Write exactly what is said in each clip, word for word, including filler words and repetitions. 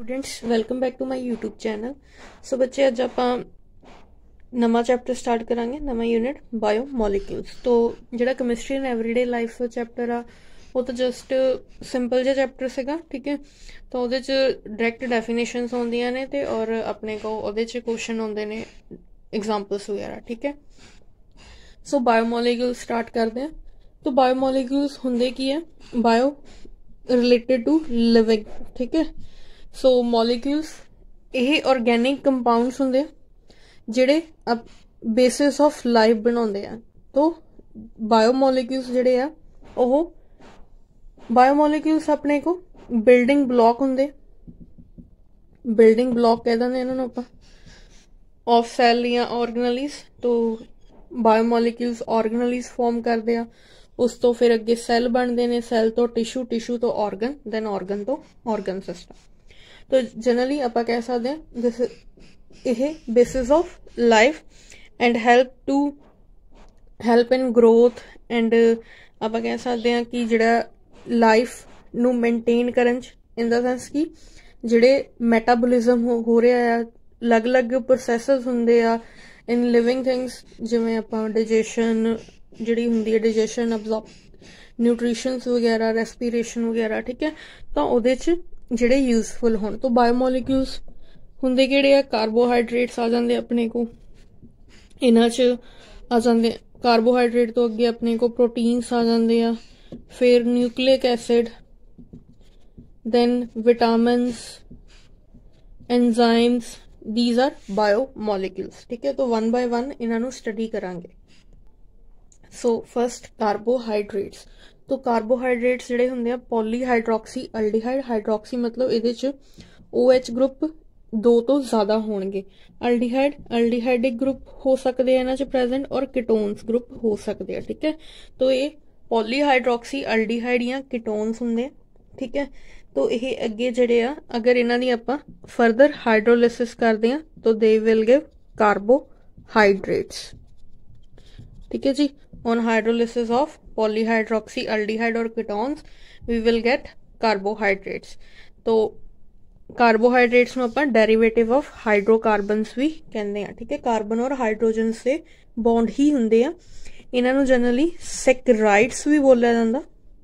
Students welcome back to my YouTube channel. So बच्चे अज आप नवा चैप्टर स्टार्ट करांगे, नवा यूनिट बायो मॉलिक्यूल्स। तो जिहड़ा chemistry and everyday life chapter आ वो तो जस्ट सिंपल जिहा चैप्टर सीगा, ठीक है। तो उहदे च डायरैक्ट डेफिनेशनस आउंदियां ने ते और अपने को उहदे च क्वेश्चन आउंदे ने एग्जांपल्स वगैरह, ठीक है। सो बायो मॉलिक्यूल्स स्टार्ट करते हैं। तो बायो मॉलिक्यूल्स हुंदे की है? बायो रिलेटेड टू लिविंग, ठीक है। सो मॉलिक्यूल्स ये ऑर्गेनिक कंपाउंड्स होंगे जिहड़े अब बेसिस ऑफ लाइफ बनाते हैं। तो बायो मॉलिक्यूल्स जिहड़े आ ओह बायो मॉलिक्यूल्स अपने को बिल्डिंग ब्लॉक होंगे, बिल्डिंग ब्लॉक कह देंगे इन्होंने आपां ऑफ सैल या ऑर्गेनलीज। तो बायो मॉलिक्यूल्स ऑर्गेनलीज फॉर्म करते हैं, उस तो फिर अगे सैल बनते हैं, सैल तो टिशू, टिशू तो ऑर्गन, दैन ऑर्गन तो ऑर्गन सिस्टम। तो जनरली आप कह सकते हैं दिस यह basis of life and help to help in growth and आप कह सकते हैं कि जिहड़ा लाइफ नू मेनटेन करन इन द सेंस कि जिहड़े मैटाबोलिज्म हो, हो रहा है, अलग अलग प्रोसैसिस हुंदे आ इन लिविंग थिंग्स, जिवें आपां डाइजेशन जिहड़ी हुंदी है, डाइजेशन अब्जॉर्ब न्यूट्रिशंस वगैरह, रेस्पिरेशन वगैरह, ठीक है। तो उहदे च जिहड़े यूजफुल होण। तो बायो मॉलिक्यूल्स हुंदे किहड़े आ? कार्बोहाइड्रेट्स आ जांदे अपने को, इन्हां च आ जांदे कार्बोहाइड्रेट तो अगे अपने को प्रोटीन्स आ जांदे आ, फिर nucleic acid, then vitamins, enzymes, these are bio molecules, ठीक है। तो वन बाय वन इन्हां नूं स्टडी करांगे। So first carbohydrates. तो कार्बोहाइड्रेट्स जिहड़े हुंदे आ पॉलीहाइड्रोक्सी अल्डिहाइड, हाइड्रोक्सी मतलब इहदे च ओ एच ग्रुप दो तो ज़्यादा होणगे, अल्डिहाइड अल्डिहाइडिक ग्रुप हो सकते हैं इन्हां च प्रेजेंट, और कीटोन्स ग्रुप हो सकते हैं, ठीक है। तो ये पॉलीहाइड्रोक्सी अल्डिहाइड या कीटोन्स हुंदे, ठीक है। तो ये अगे जिहड़े आ अगर इन्हां दी आपां फर्दर हाइड्रोलिसिस करदे आ तो दे विल गिव कार्बोहाइड्रेट्स, ठीक है जी। On hydrolysis of polyhydroxy aldehyde और ketones we will get carbohydrates. तो कार्बोहाइड्रेट्स में अपन डेरिवेटिव ऑफ हाइड्रोकार्बन्स भी कहते हैं, ठीक है। कार्बन और हाइड्रोजन से बॉन्ड ही होंगे आ। इन्हों जनरली सैकराइड्स भी बोलिया जाता।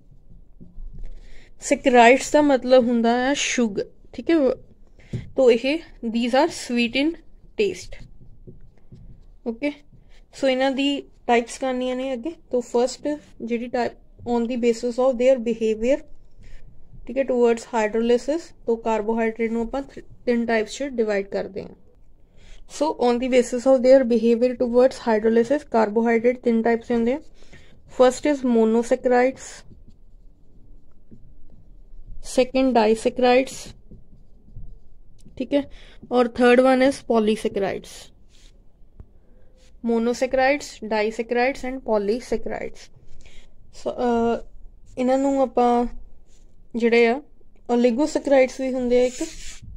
सैकराइड्स का मतलब होंदा है शुगर, ठीक है। तो ये these are sweet in taste, okay. So इन्हां दी टाइप्स करनियां ने अगे। तो फर्स्ट जी type on the basis of their behaviour, ठीक है, टूवर्ड्स हाइड्रोलिसिस। तो कार्बोहाइड्रेट नूं आपां तीन टाइप्स च डिवाइड करते हैं। So on the basis of their behaviour towards hydrolysis carbohydrate तीन टाइप्स के होंदे। First is monosaccharides, second disaccharides, ठीक है, और third one is polysaccharides. Monosaccharides, disaccharides and polysaccharides. So इन्हां नूं आपां जिहड़े आ ओलिगोसैकेराइड्स भी हुंदे आ। एक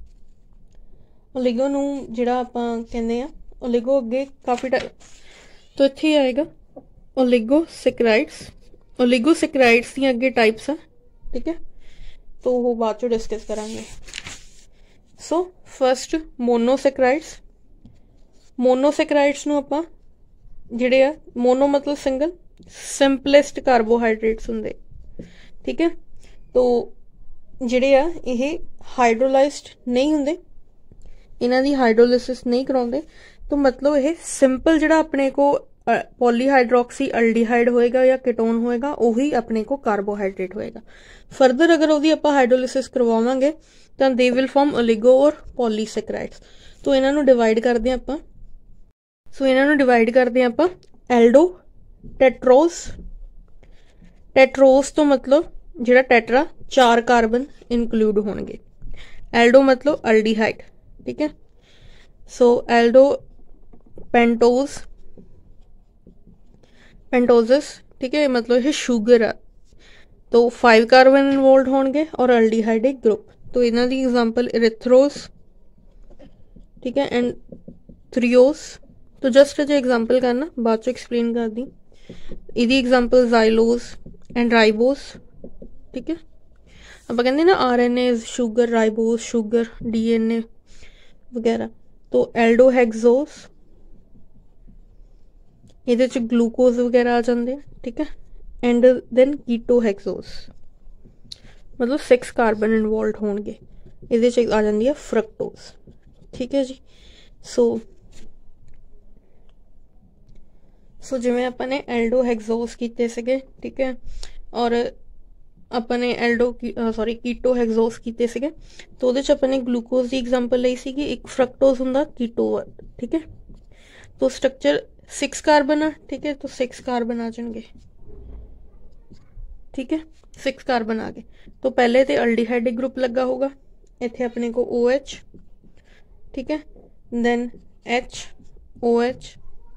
ओलिगो नूं जिहड़ा आपां कहंदे आ ओलिगो अगे काफी टाइप, तो इत्थे ही आएगा ओलिगोसैकेराइड्स। ओलिगोसैकेराइड्स दी अगे टाइप्स आ, ठीक है। तो वो बाद चों डिस्कस करांगे। So first monosaccharides. मोनोसैकेराइड्स नूं आपां जिहड़े आ मोनो मतलब सिंगल, सिंपलेस्ट कार्बोहाइड्रेट्स हुंदे, ठीक है। तो जिहड़े आ ये हाइड्रोलाइज्ड नहीं हुंदे, इन्हां दी हाइड्रोलिसिस नहीं कराउंदे। तो मतलब ये सिंपल जिहड़ा अपने को पॉलीहाइड्रोक्सी अल्डिहाइड होएगा या कीटोन होएगा वही अपने को कार्बोहाइड्रेट होएगा। फर्दर अगर उहदी आपां हाइड्रोलिसिस करवावांगे तो दे विल फॉर्म ओलिगो और पॉलीसैकेराइड्स। तो इन्हां नूं डिवाइड करदे आं आपां। सो इन्हां नूं डिवाइड करदे आं आपां एल्डो टेट्रोस। टेट्रोस तो मतलब जिहड़ा टेट्रा चार कार्बन इनकलूड होणगे। एल्डो मतलब अल्डिहाइड, ठीक है। सो एल्डो पेंटोज, पेंटोजस, ठीक है, मतलब ये शुगर है। तो फाइव कार्बन इन्वॉल्व होणगे और अल्डिहाइडिक ग्रुप। तो इन्हां दी एग्जांपल इरिथ्रोस, ठीक है, एंड थ्रियोस। तो जस्ट जो एग्जांपल करना बाद चो एक्सप्लेन कर दी। इहदी एग्जांपल जाइलोस एंड राइबोस, ठीक है। ਆਪਾਂ ਕਹਿੰਦੇ ना R N A sugar, ribose sugar, D N A वगैरह। तो एल्डोहेक्सोस ਇਹਦੇ ਚ ग्लूकोज वगैरह आ जाते हैं, ठीक है। एंड देन कीटोहेक्सोस मतलब सिक्स कार्बन इनवॉल्व होणगे, ਇਹਦੇ ਚ आ जाती है फ्रक्टोज, ठीक है जी। सो सो जिवें आपां ने एल्डोहेक्सोस कीते सीगे, ठीक है, और ਆਪਾਂ ਨੇ एल्डो सॉरी कीटोहेक्सोस कीते सीगे। तो ਉਹਦੇ ਚ ਆਪਾਂ ਨੇ ग्लूकोज की एग्जांपल ਲਈ ਸੀਗੀ, एक फ्रक्टोज ਹੁੰਦਾ कीटो, ठीक है। तो स्ट्रक्चर सिक्स कार्बन है, ठीक है, तो सिक्स कार्बन आ जाएंगे, ठीक है, सिक्स कार्बन आ गए। तो पहले तो अल्डिहाइड ग्रुप लगा होगा, इत्थे अपने को ओ एच, ठीक है, देन एच ओ एच,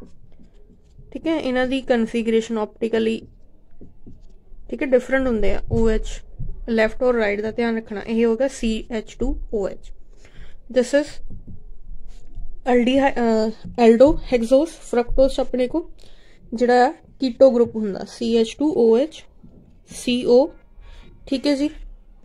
ठीक है। इन्हां दी कन्फिगरेशन ऑप्टिकली, ठीक है, डिफरेंट होंदे आ। ओ एच लैफ्ट और राइट का ध्यान रखना। यह होगा C H two O H. This is aldehyde aldohexose. Fructose अपने को जिहड़ा कीटो ग्रुप हुंदा C H two O H C O, ठीक है जी।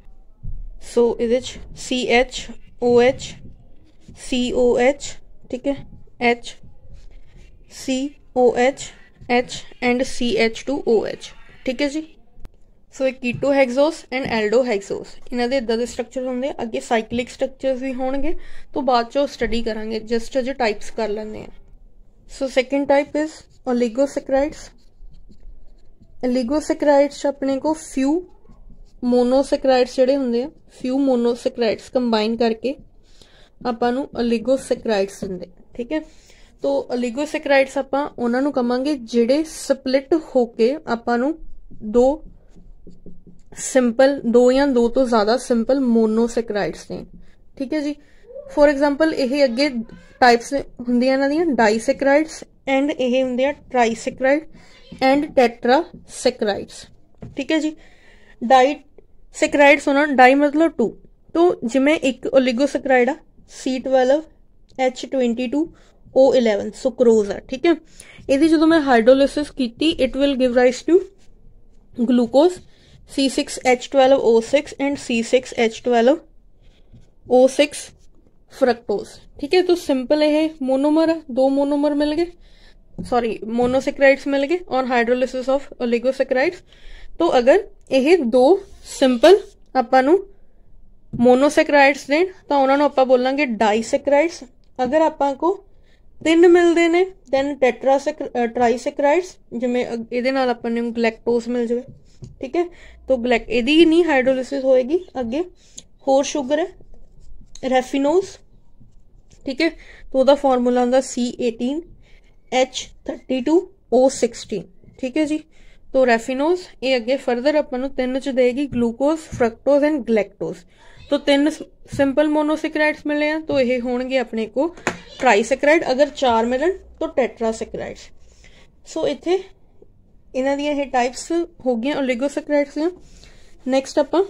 सो इहदे च C H O H C O H, ठीक है, H C O H H and C H two O H, ठीक है जी। सो एक कीटोहेक्सोस एंड एल्डोहेक्सोस, इन्हां दे इदां दे स्ट्रक्चर होंदे। अगे साइक्लिक स्ट्रक्चर्स भी होणगे, तो बाद चो स्टडी करांगे, जस्ट अजे टाइप्स कर लैंदे आ। So second type is oligosaccharides. Oligosaccharides अपने को फ्यू मोनोसैकेराइड्स जिहड़े हुंदे आ, फ्यू मोनोसैकेराइड्स कंबाइन करके आपां नूं ओलिगोसैकेराइड्स दिंदे, ठीक है। तो ओलिगोसैकेराइड्स आपां उहनां नूं कहांगे जिहड़े स्प्लिट होके आपां नूं दो सिंपल, दो या दो तो ज्यादा सिंपल मोनोसैकेराइड्स ने, ठीक है जी। फॉर एग्जांपल यह अगे टाइप्स हुंदियां इन्हां दियां डाइसैकेराइड्स एंड यह हुंदे आ ट्राइसैकेराइड एंड टेट्रासैकेराइड्स, ठीक है जी। डाइसैकेराइड्स होना, डाई मतलब टू, तो जिवें एक ओलिगोसैकेराइड आ C twelve H twenty two O eleven sucrose है, ठीक है। यदि जो मैं हाइड्रोलिसिस की, it will give rise to glucose C six H twelve O six and C six H twelve O six fructose, ठीक है। तो सिंपल ये मोनोमर है, दो मोनोमर मिल गए, सॉरी मोनोसैकेराइड्स मिल गए और हाइड्रोलिसिस ऑफ ओलिगोसैकेराइड्स। तो अगर ये दो सिंपल आपां नूं मोनोसैकेराइड्स ने तो उन्होंने आपां बोलांगे डाइसैकेराइड्स। अगर आपां को तीन मिलते हैं दैन टेट्रासैक ट्राइसैकेराइड्स, जिवें इहदे नाल आपां नूं ग्लैक्टोज मिल जाए, ठीक है। तो ग्लैक इहदी नहीं हाइड्रोलिसिस होएगी। अगे होर शुगर है रेफिनोज, ठीक है। तो वह फॉर्मूला होंदा C eighteen H thirty two O sixteen, ठीक है जी। तो रेफिनोज ये अगे फर्दर आपां नूं तीन च देगी ग्लूकोज, फ्रक्टोज एंड ग्लैक्टोज। तो तीन सिंपल मोनोसैकेराइड्स मिले हैं, तो ये होणगे अपने को ट्राइसैकेराइड। अगर चार मिलन तो टेट्रासैकेराइड्स। सो इत्थे इन्हां दियां ये टाइप्स हो गई ओलिगोसैकेराइड्स दियां। नैक्सट आपां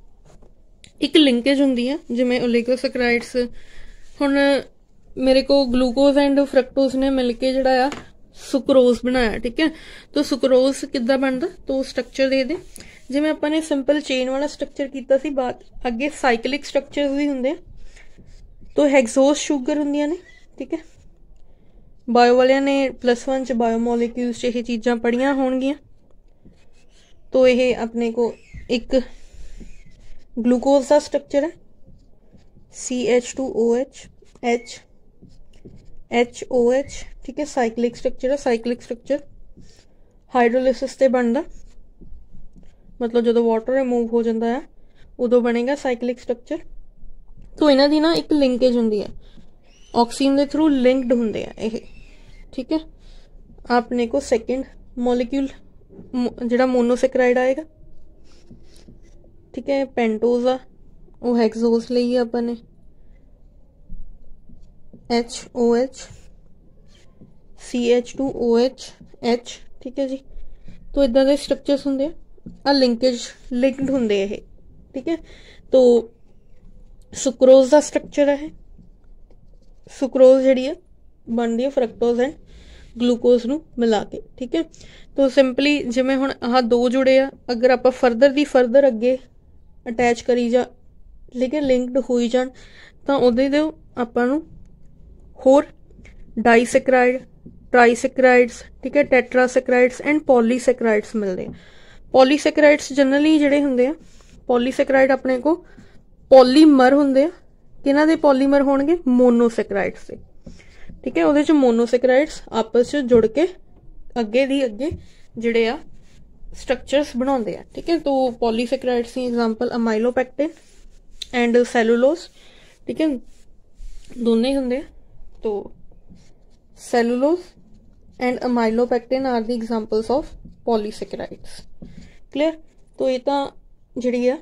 एक लिंकेज हुंदी है, जिवें ओलिगोसैकेराइड्स हुण मेरे को ग्लूकोज एंड फ्रक्टोज ने मिलके जिहड़ा आ सुक्रोज बनाया, ठीक है। तो सुक्रोज किद्दां बनदा, तो स्ट्रक्चर दे दे जिवें आपां ने सिंपल चेन वाला स्ट्रक्चर कीता सी, बात अगे साइक्लिक स्ट्रक्चर भी हुंदे। तो हेक्सोस शुगर हुंदियां ने, ठीक है। बायो वालियां ने प्लस वन च बायोमोलिक्यूल्स च ये चीज़ां पढ़ियां होणगियां। तो यह अपने को एक ग्लूकोज का स्ट्रक्चर है C H two O H H H O H, ठीक है। साइक्लिक स्ट्रक्चर है। साइक्लिक स्ट्रक्चर हाइड्रोलिसिस से बनता, मतलब जो वाटर रिमूव हो जाता है उदों बनेगा साइक्लिक स्ट्रक्चर। तो इन्हां दी ना एक लिंकेज हुंदी है, ऑक्सीजन के थ्रू लिंक्ड होंगे ये, ठीक है। आपने को सैकेंड मॉलिक्यूल जिहड़ा मोनोसैकेराइड आएगा, ठीक है। पेंटोज आ वो हेक्सोस लई अपने H O H C H two O H H, ठीक है जी। तो इदां दे स्ट्रक्चर्स होंगे आ लिंकेज लिंक्ड होंगे ये, ठीक है। तो सुक्रोज का स्ट्रक्चर है, सुक्रोज जिहड़ी है बनती है फ्रक्टोज एंड ग्लूकोज नूं मिला के, ठीक है। तो सिंपली जिवें हुण आह दो जुड़े आ, अगर आप फरदर दी फरदर अगे ਅਟੈਚ ਕਰੀ ਜਾ ਠੀਕ ਹੈ ਲਿੰਕਡ ਹੋਈ ਜਾਣ ਤਾਂ ਉਹਦੇ ਦੇ ਆਪਾਂ ਨੂੰ ਹੋਰ ਡਾਈਸੈਕਰਾइड ट्राईसैकराइड्स ठीक है टैट्रासैकराइड्स एंड पॉलीसैकराइड्स मिलते हैं। पॉलीसैकराइड्स जनरली जिहड़े हुंदे आ पॉलीसैकराइड अपने को पॉलीमर हुंदे आ किन्हां दे पॉलीमर होणगे मोनोसैकराइड्स दे ठीक है उहदे च मोनोसैकराइड्स आपस च जुड़ के अगे दी अगे जिहड़े आ स्ट्रक्चर्स बनाउंदे आ ठीक है। तो पॉलीसैकराइड्स दी एग्जांपल अमाइलोपैक्टिन एंड सैलूलोज ठीक है दोने हुंदे आ। तो cellulose and amylopectin are the examples of polysaccharides clear. तो ये तो जिहड़ी आ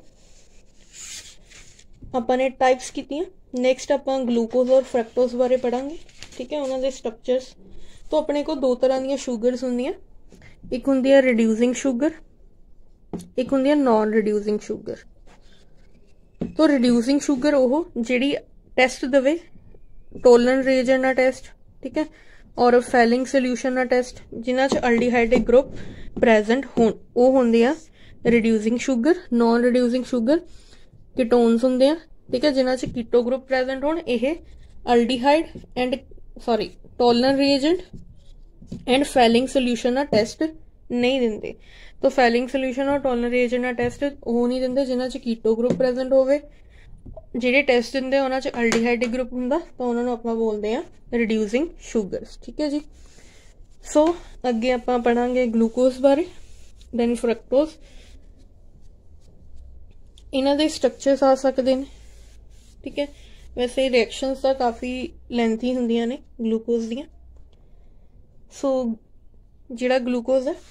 आपां ने टाइप्स कीतियां। नैक्सट आपां ग्लूकोज और फ्रैक्टोज बारे पढ़ांगे ठीक है उन्हां दे स्ट्रक्चर्स। तो अपने को दो तरह दी शुगरस हुंदियां एक हुंदी है रिड्यूसिंग शुगर एक हुंदी है नॉन रिड्यूसिंग शुगर। तो रिड्यूसिंग शुगर ओह जिहड़ी टेस्ट देवे टोलन रिएजेंट दा टेस्ट ठीक है और फैलिंग सोल्यूशन का टेस्ट जिन्हां च अल्डिहाइडिक ग्रुप प्रेजेंट होण वो होंदे आ reducing sugar. Non reducing sugar ketones होंदे आ ठीक है जिन्हां च कीटो ग्रुप प्रेजेंट होण यह aldehyde and sorry Tollens reagent and Fehling solution का टेस्ट नहीं दिंदे। तो फैलिंग सोल्यूशन और टोलरन रिएजेंट का टेस्ट वो नहीं दिंदे जिन्हां च कीटो ग्रुप प्रेजेंट होवे। ਜਿਹੜੇ ਟੈਸਟ ਦਿੰਦੇ ਉਹਨਾਂ 'ਚ ਅਲਡੀਹਾਈਡਿਕ ਗਰੁੱਪ ਹੁੰਦਾ ਤਾਂ ਉਹਨਾਂ ਨੂੰ ਆਪਾਂ ਬੋਲਦੇ ਆ ਰਿਡਿਊਸਿੰਗ ਸ਼ੂਗਰਸ ਠੀਕ ਹੈ ਜੀ। ਸੋ ਅੱਗੇ ਆਪਾਂ ਪੜਾਂਗੇ ਗਲੂਕੋਜ਼ ਬਾਰੇ ਦੈਨ ਫਰਕਟੋਜ਼। ਇਹਨਾਂ ਦੇ ਸਟਰਕਚਰਸ ਆ ਸਕਦੇ ਨੇ ਠੀਕ ਹੈ। ਵੈਸੇ ਰਿਐਕਸ਼ਨਸ ਤਾਂ ਕਾਫੀ ਲੈਂਥੀ ਹੁੰਦੀਆਂ ਨੇ ਗਲੂਕੋਜ਼ ਦੀਆਂ। ਸੋ ਜਿਹੜਾ ਗਲੂਕੋਜ਼ ਹੈ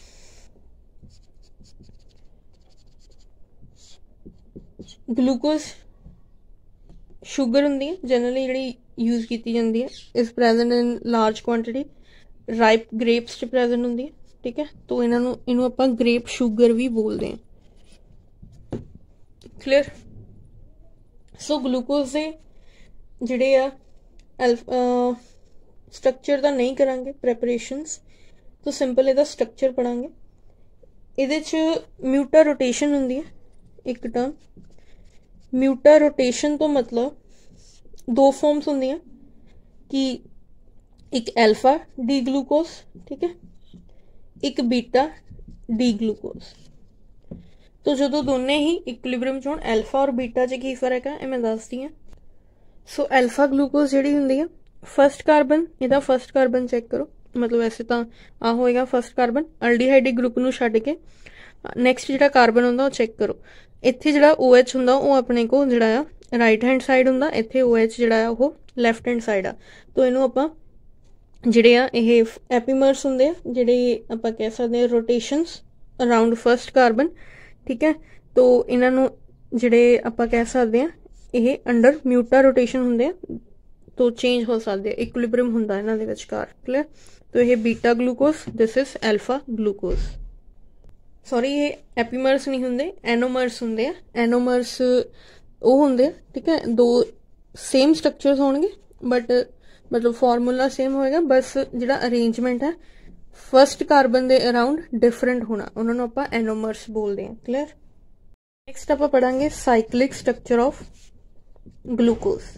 ਗਲੂਕੋਜ਼ शुगर होंदी है जनरली जिहड़ी यूज की जाती है is present in large quantity ripe grapes च प्रेजेंट होंदी है ठीक है। तो इन्हों इनू आपां ग्रेप शुगर भी बोलते हैं क्लियर। सो ग्लूकोज के जिहड़े आ स्ट्रक्चर दा नहीं करांगे प्रैपरेशंस तो सिंपल इहदा स्ट्रक्चर पढ़ांगे। इहदे च म्यूटा रोटेशन होंदी है एक टर्म। म्यूटा रोटेशन तो मतलब दो फॉर्म्स होंदियां कि एक अल्फा डी ग्लूकोज ठीक है एक बीटा डी ग्लूकोज। तो जो दोने ही इक्विलिब्रियम च होण अल्फा और बीटा च की फर्क है मैं दसदी हां। सो अल्फा ग्लूकोज जिहड़ी हुंदी है फस्ट कार्बन इहदा फस्ट कार्बन चेक करो मतलब वैसे तो आ होएगा फस्ट कार्बन अल्डिहाइडिक ग्रुप नूं छड्ड के नैक्सट जिहड़ा कार्बन हुंदा वो चेक करो। इत्थे जिहड़ा ओ एच हुंदा वो अपने को जिहड़ा आ राइट हैंड साइड हुंदा इत्थे ओ एच जिहड़ा आ वो लैफ्ट हैंड साइड आ। तो इनू आपां जिहड़े आ इह एपीमर्स हुंदे आ जिहड़े आपां कह सकदे आ रोटेशंस अराउंड फस्ट कार्बन ठीक है। तो इन्हां नूं जिहड़े आपां कह सकदे आ इह अंडर म्यूटा रोटेशन हुंदे आ तो चेंज हो सकदे आ इक्विलिब्रियम हुंदा इन्हां दे विचकार क्लियर। तो यह beta glucose this is alpha glucose sorry ये एपीमर्स नहीं होंगे एनोमर्स होंगे। एनोमर्स वो होंगे ठीक है दो सेम स्ट्रक्चर्स होंगे बट मतलब फॉर्मूला सेम होएगा बस जिहड़ा अरेंजमेंट है फस्ट कार्बन के अराउंड डिफरेंट होना उन्होंने आप एनोमर्स बोलते हैं क्लियर। नैक्सट आप पढ़ांगे साइक्लिक स्ट्रक्चर ऑफ ग्लूकोज।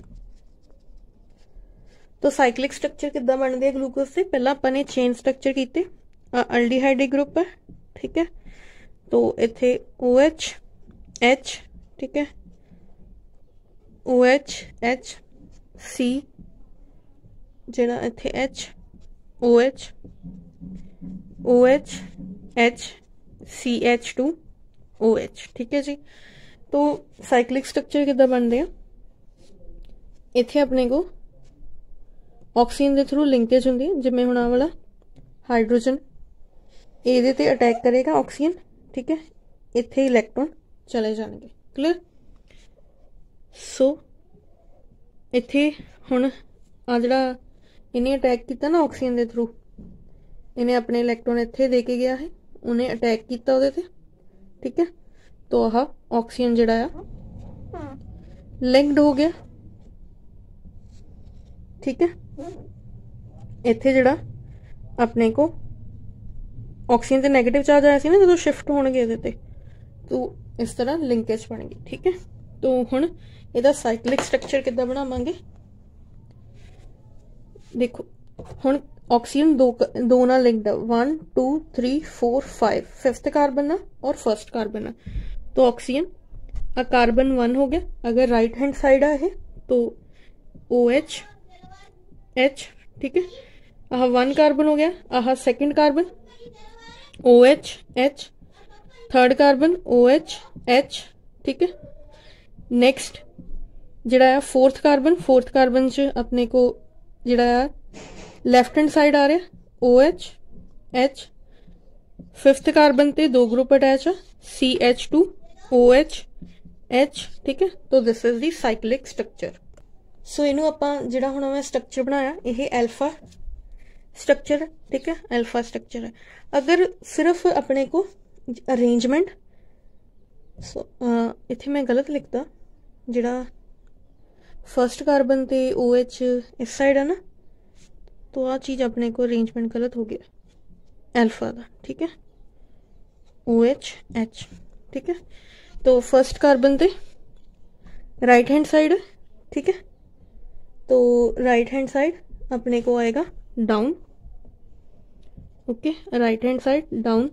तो साइक्लिक स्ट्रक्चर किद्दां बनदे है ग्लूकोज से पहला अपने चेन स्ट्रक्चर कीते अल्डिहाइडिक ग्रुप है ठीक है। तो इत्थे ओ एच एच ठीक है ओ एच एच सी जिहड़ा इत्थे H O H O H H C H two O H ठीक है जी। तो साइक्लिक स्ट्रक्चर किद्दां बनदे आ इत्थे अपने को ऑक्सीजन के थ्रू लिंकेज होंदी है जिवें हुण आ वाला हाइड्रोजन इहदे ते अटैक करेगा ऑक्सीजन ठीक है इत्थे इलैक्ट्रॉन चले जाएंगे क्लियर। सो इत्थे हुण आ जिहड़ा इन्हें अटैक किया ना ऑक्सीजन के थ्रू इन्हें अपने इलैक्ट्रॉन इत्थे दे के गया है उन्हें अटैक किया उहदे ते ठीक है। तो आह ऑक्सीजन जिहड़ा आ लिंक्ड हो गया ठीक है। इत्थे जिहड़ा अपने को ऑक्सीजन ते नैगेटिव चार्ज आया सी ना जो शिफ्ट होणगे इहदे ते तो इस तरह लिंकेज बन गई। ठीक है, तो हुण इहदा साइक्लिक स्ट्रक्चर किद्दां बनावांगे, देखो हुण ऑक्सीजन दो दो नाल लिंक्ड है, one two three four five, fifth carbon है और फर्स्ट कार्बन है, तो ऑक्सीजन आ कार्बन वन हो गया। अगर राइट हैंड साइड है तो ओ एच एच, ठीक है, आह वन कार्बन हो गया, ah second carbon O H H, third carbon O H H, ठीक है। नैक्सट जिहड़ा फोर्थ कार्बन, फोर्थ कार्बन च अपने को जिहड़ा लैफ्ट हैंड साइड आ रहा O H H, fifth carbon ते दो ग्रुप अटैच है C H two O H H, ठीक है। तो this is the cyclic structure. So इनू आपां जिहड़ा हुण मैं स्ट्रक्चर बनाया यह एल्फा स्ट्रक्चर है, ठीक है, एल्फा स्ट्रक्चर है। अगर सिर्फ अपने को अरेंजमेंट, सो इत्थे मैं गलत लिखता, जिहड़ा फर्स्ट कार्बन ते ओ एच इस साइड है ना, तो आ चीज़ अपने को अरेंजमेंट गलत हो गया एल्फा का, ठीक है, ओ एच एच, ठीक है। तो फर्स्ट कार्बन ते राइट हैंड साइड है, ठीक है, तो राइट हैंड साइड अपने को आएगा down, okay, right hand side down,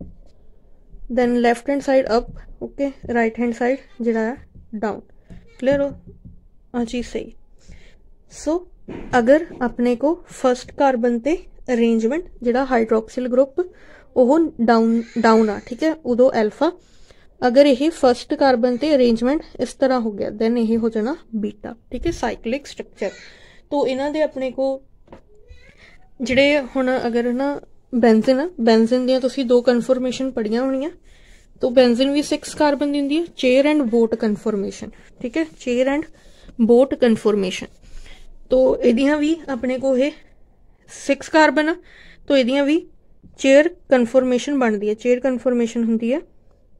then left hand side up, okay, right hand side जिहड़ा है डाउन। क्लियर हो आ चीज़ सही। सो so, अगर अपने को फर्स्ट कार्बन ते अरेंजमेंट जिहड़ा हाइड्रोक्सिल ग्रुप वो डाउन डाउन आ, ठीक है, उदो एल्फा। अगर यही फर्स्ट कार्बन ते अरेंजमेंट इस तरह हो गया दैन यही हो जाना बीटा, ठीक है, साइक्लिक स्ट्रक्चर। तो इन्हां दे अपने को जिहड़े हुण अगर ना बेंजीन आ, बेंजीन दियां तुसीं दो कन्फर्मेशन पढ़ियां होणियां, तो बेंजीन भी सिक्स कार्बन दी हुंदी है, चेयर एंड बोट कन्फर्मेशन, ठीक है, चेयर एंड बोट कन्फर्मेशन। तो इहदियां भी अपने को ये सिक्स कार्बन आ, तो इहदियां भी चेयर कन्फर्मेशन बनती है। चेयर कन्फर्मेशन हुंदी है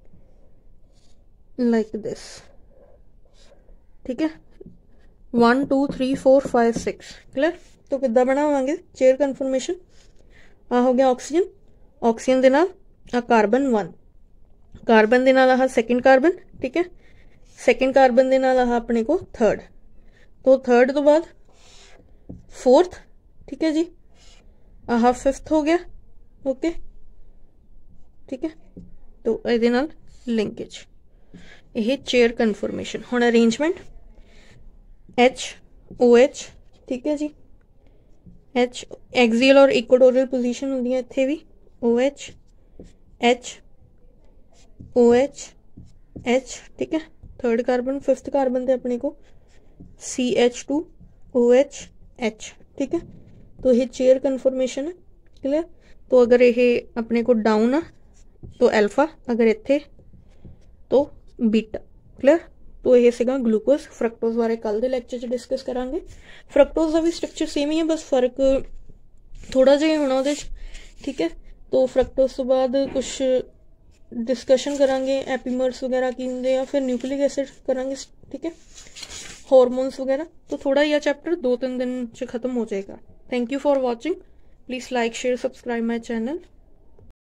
लाइक दिस, ठीक है, one two three four five six. Clear. तो किद्दां बनावांगे चेयर कन्फर्मेशन, आ हो गया ऑक्सीजन, ऑक्सीजन दे नाल आ कार्बन वन, कार्बन दे नाल आह सेकंड कार्बन, ठीक है, सेकंड कार्बन दे नाल आह अपने को थर्ड, तो थर्ड तो बाद फोर्थ, ठीक है जी, आह फिफ्थ हो गया, ओके, ठीक है। तो इहदे नाल लिंकेज, यह चेयर कन्फर्मेशन। हुण अरेंजमेंट एच ओ एच, ठीक है जी, एच एक्सियल और इक्वेटोरियल पोजीशन होंदी है, इत्थे भी O H H O H H, ठीक है, थर्ड कार्बन, फिफ्थ कार्बन ते अपने को C H two O H H, ठीक है। तो ये चेयर कन्फर्मेशन है। क्लियर। तो अगर ये अपने को डाउन आ तो एल्फा, अगर इत्थे तो बीटा। क्लियर। तो ये सीगा ग्लूकोज। फ्रक्टोज बारे कल के लैक्चर च डिस्कस करांगे। फ्रक्टोज का भी स्ट्रक्चर सेम ही है, बस फर्क थोड़ा जिहा होना उहदे च, ठीक है। तो फ्रक्टोज तो बाद कुछ डिस्कशन करांगे एपीमर्स वगैरह की होंगे, या फिर न्यूक्लिक एसिड करांगे, ठीक है, हार्मोन्स वगैरह। तो थोड़ा यह चैप्टर दो तीन दिन च खत्म हो जाएगा। Thank you for watching. Please like share subscribe my channel.